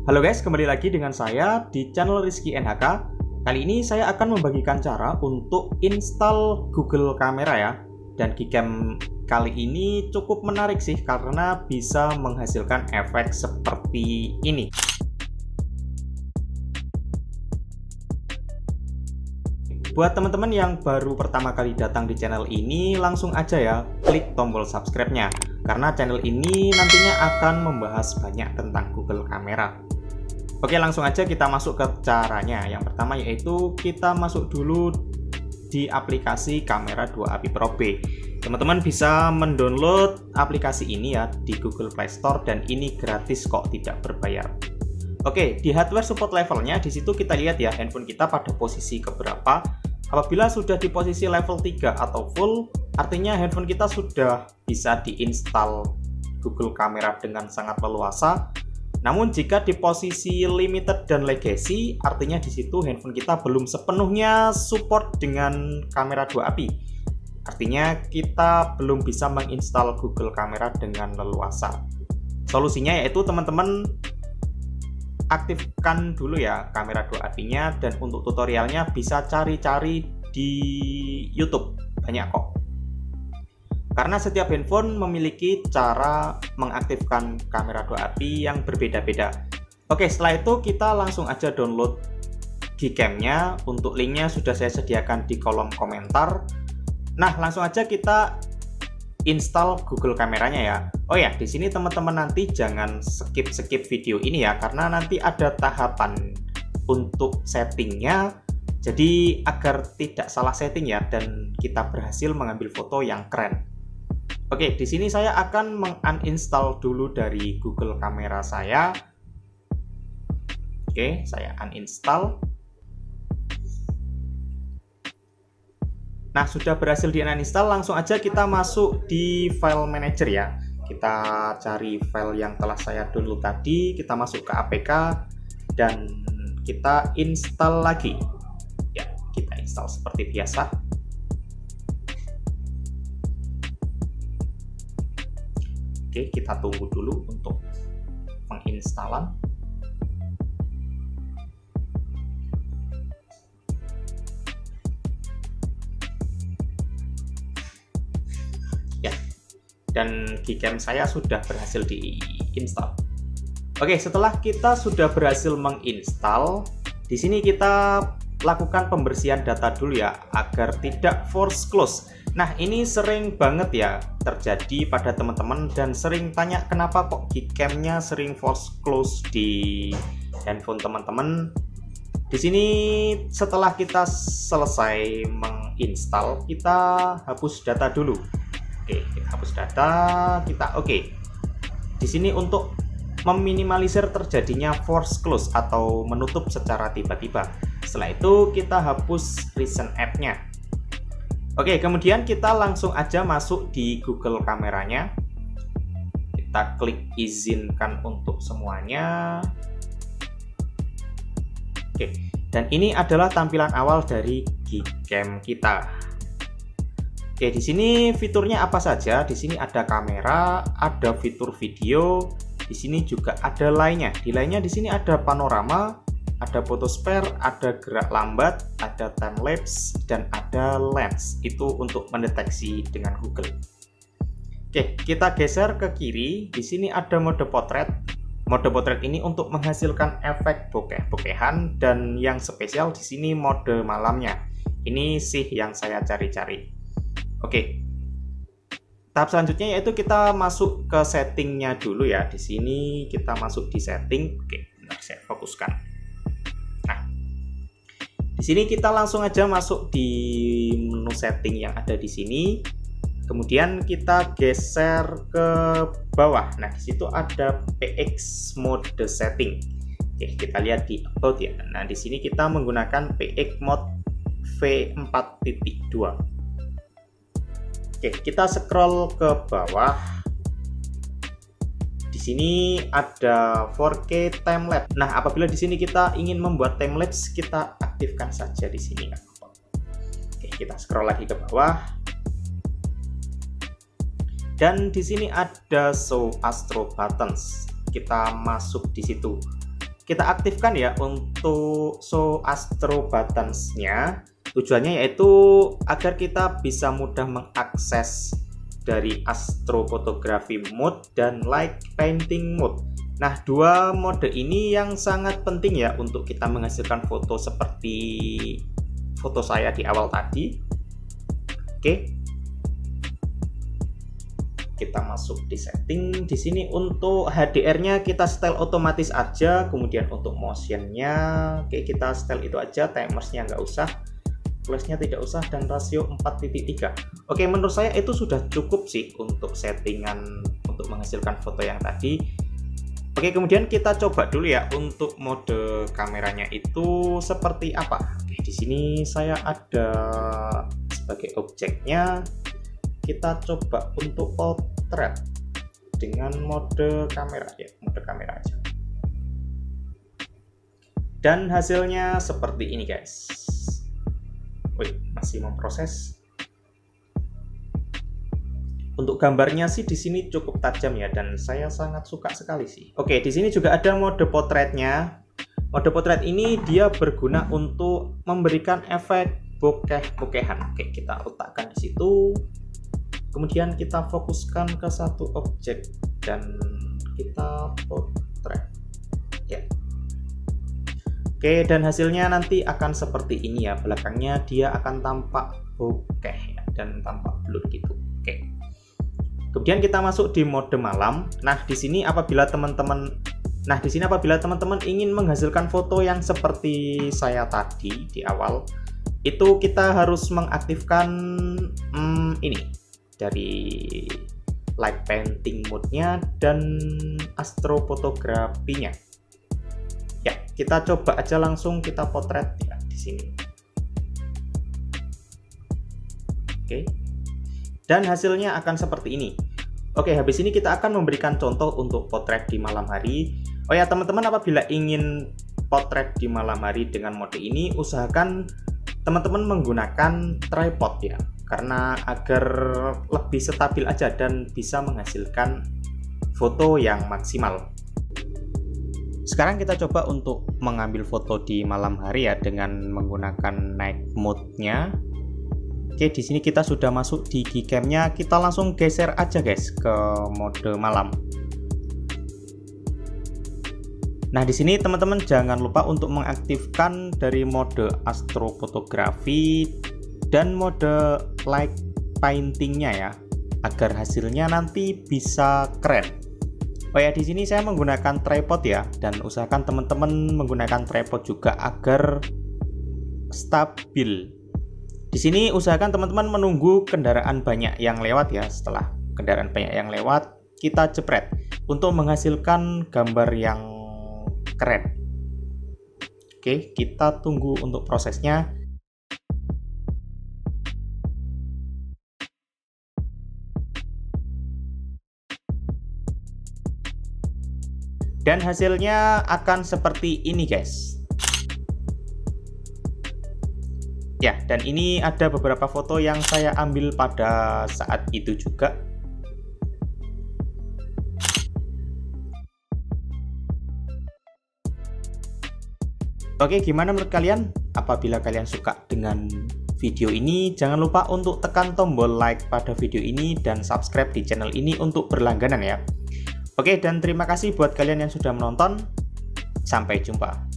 Halo guys, kembali lagi dengan saya di channel Rizky NHK. Kali ini saya akan membagikan cara untuk install Google Camera ya. Dan Gcam kali ini cukup menarik sih karena bisa menghasilkan efek seperti ini. Buat teman-teman yang baru pertama kali datang di channel ini, langsung aja ya klik tombol subscribe-nya. Karena channel ini nantinya akan membahas banyak tentang Google Camera. Oke, langsung aja kita masuk ke caranya. Yang pertama yaitu kita masuk dulu di aplikasi Kamera 2 API Pro B. Teman-teman bisa mendownload aplikasi ini ya di Google Play Store dan ini gratis kok, tidak berbayar. Oke, di hardware support levelnya di situ kita lihat ya handphone kita pada posisi keberapa. Apabila sudah di posisi level 3 atau full, artinya handphone kita sudah bisa diinstal Google Camera dengan sangat leluasa. Namun jika di posisi limited dan legacy, artinya di situ handphone kita belum sepenuhnya support dengan kamera 2 API. Artinya kita belum bisa menginstal Google Camera dengan leluasa. Solusinya yaitu teman-teman aktifkan dulu ya kamera 2 API-nya, dan untuk tutorialnya bisa cari-cari di YouTube, banyak kok. Karena setiap handphone memiliki cara mengaktifkan kamera 2 API yang berbeda-beda. Oke, setelah itu kita langsung aja download Gcam-nya. Untuk linknya sudah saya sediakan di kolom komentar. Nah, langsung aja kita install Google Kameranya ya. Oh ya, di sini teman-teman nanti jangan skip video ini ya, karena nanti ada tahapan untuk settingnya. Jadi agar tidak salah setting ya, dan kita berhasil mengambil foto yang keren. Oke, di sini saya akan menguninstall dulu dari Google Camera saya. Oke, saya uninstall. Nah, sudah berhasil di-uninstall, langsung aja kita masuk di file manager ya. Kita cari file yang telah saya download tadi, kita masuk ke APK dan kita install lagi. Ya, kita install seperti biasa. Oke, kita tunggu dulu untuk penginstalan. Ya, dan Gcam saya sudah berhasil diinstal. Oke, setelah kita sudah berhasil menginstal, di sini kita lakukan pembersihan data dulu ya, agar tidak force close. Nah, ini sering banget ya terjadi pada teman-teman dan sering tanya kenapa kok Gcam-nya sering force close di handphone teman-teman. Di sini setelah kita selesai menginstal, kita hapus data dulu. Oke, kita hapus data, kita oke. Di sini untuk meminimalisir terjadinya force close atau menutup secara tiba-tiba. Setelah itu kita hapus recent app-nya. Oke, kemudian kita langsung aja masuk di Google Kameranya. Kita klik izinkan untuk semuanya. Oke, dan ini adalah tampilan awal dari Gcam kita. Oke, di sini fiturnya apa saja? Di sini ada kamera, ada fitur video, di sini juga ada lainnya. Di lainnya di sini ada panorama, ada foto spare, ada gerak lambat, ada time lapse, dan ada lens. Itu untuk mendeteksi dengan Google. Oke, kita geser ke kiri. Di sini ada mode potret. Mode potret ini untuk menghasilkan efek bokeh-bokehan, dan yang spesial di sini mode malamnya. Ini sih yang saya cari-cari. Oke. Tahap selanjutnya yaitu kita masuk ke settingnya dulu ya. Di sini kita masuk di setting. Oke, bentar saya fokuskan. Di sini kita langsung aja masuk di menu setting yang ada di sini. Kemudian kita geser ke bawah. Nah, di situ ada PX mode setting. Oke, kita lihat di about ya. Nah, di sini kita menggunakan PX mode V4.2. Oke, kita scroll ke bawah. Di sini ada 4K time lapse. Nah, apabila di sini kita ingin membuat time lapse, kita aktifkan saja di sini. Oke, kita scroll lagi ke bawah. Dan di sini ada show astro buttons. Kita masuk di situ. kita aktifkan ya untuk show astro buttons-nya. Tujuannya yaitu agar kita bisa mudah mengakses dari astrofotografi mode dan light painting mode. Nah, dua mode ini yang sangat penting ya untuk kita menghasilkan foto seperti foto saya di awal tadi. Oke. Kita masuk di setting. Di sini untuk HDR-nya kita setel otomatis aja, kemudian untuk motion-nya oke, kita setel itu aja, timersnya nggak usah, flashnya tidak usah, dan rasio 4:3. Oke, menurut saya itu sudah cukup sih untuk settingan untuk menghasilkan foto yang tadi. Oke, kemudian kita coba dulu ya untuk mode kameranya itu seperti apa. Oke, di sini saya ada sebagai objeknya. Kita coba untuk potret dengan mode kamera ya, mode kamera aja. Dan hasilnya seperti ini guys. Wih, masih memproses. Untuk gambarnya sih di sini cukup tajam ya, dan saya sangat suka sekali sih. Oke, di sini juga ada mode potretnya. Mode potret ini dia berguna untuk memberikan efek bokeh-bokehan. Oke, kita letakkan di situ. Kemudian kita fokuskan ke satu objek dan kita potret ya. Oke, dan hasilnya nanti akan seperti ini ya. Belakangnya dia akan tampak bokeh ya, dan tampak blur gitu. Oke. Kemudian kita masuk di mode malam. Nah, di sini apabila teman-teman ingin menghasilkan foto yang seperti saya tadi di awal, itu kita harus mengaktifkan ini dari light painting mode-nya dan astrofotografinya. Ya, kita coba aja langsung kita potret ya di sini. Oke. Dan hasilnya akan seperti ini. Oke, habis ini kita akan memberikan contoh untuk potret di malam hari. Oh ya, teman-teman, apabila ingin potret di malam hari dengan mode ini, usahakan teman-teman menggunakan tripod ya, karena agar lebih stabil aja dan bisa menghasilkan foto yang maksimal. Sekarang kita coba untuk mengambil foto di malam hari ya dengan menggunakan night mode-nya. Oke, di sini kita sudah masuk di Gcam-nya, kita langsung geser aja guys ke mode malam. Nah, di sini teman-teman jangan lupa untuk mengaktifkan dari mode astrofotografi dan mode light painting-nya ya, agar hasilnya nanti bisa keren. Oh ya, di sini saya menggunakan tripod ya, dan usahakan teman-teman menggunakan tripod juga agar stabil. Di sini usahakan teman-teman menunggu kendaraan banyak yang lewat ya. Setelah kendaraan banyak yang lewat, kita jepret untuk menghasilkan gambar yang keren. Oke, kita tunggu untuk prosesnya. Dan hasilnya akan seperti ini guys. Ya, dan ini ada beberapa foto yang saya ambil pada saat itu juga. Oke, gimana menurut kalian? Apabila kalian suka dengan video ini, jangan lupa untuk tekan tombol like pada video ini dan subscribe di channel ini untuk berlangganan ya. Oke, dan terima kasih buat kalian yang sudah menonton. Sampai jumpa.